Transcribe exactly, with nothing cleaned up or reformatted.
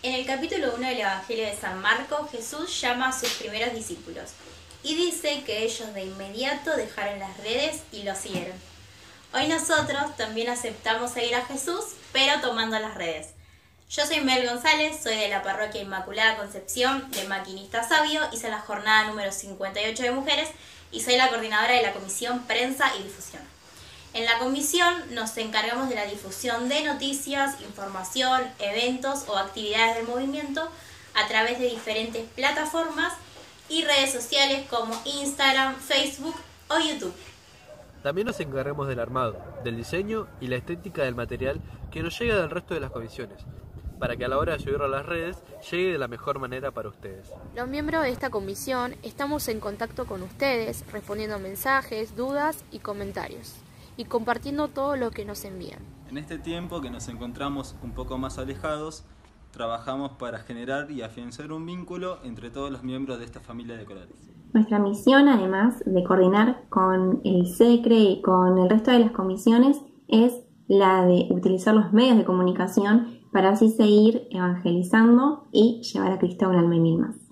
En el capítulo uno del Evangelio de San Marcos, Jesús llama a sus primeros discípulos y dice que ellos de inmediato dejaron las redes y lo siguieron. Hoy nosotros también aceptamos seguir a Jesús, pero tomando las redes. Yo soy Mel González, soy de la Parroquia Inmaculada Concepción de Maquinista Sabio, hice la jornada número cincuenta y ocho de mujeres y soy la coordinadora de la Comisión Prensa y Difusión. En la comisión nos encargamos de la difusión de noticias, información, eventos o actividades del movimiento a través de diferentes plataformas y redes sociales como Instagram, Facebook o YouTube. También nos encargamos del armado, del diseño y la estética del material que nos llega del resto de las comisiones, para que a la hora de subirlo a las redes llegue de la mejor manera para ustedes. Los miembros de esta comisión estamos en contacto con ustedes, respondiendo mensajes, dudas y comentarios, y compartiendo todo lo que nos envían. En este tiempo que nos encontramos un poco más alejados, trabajamos para generar y afianzar un vínculo entre todos los miembros de esta familia de Corales. Nuestra misión, además de coordinar con el SECRE y con el resto de las comisiones, es la de utilizar los medios de comunicación para así seguir evangelizando y llevar a Cristo a un alma y mil más.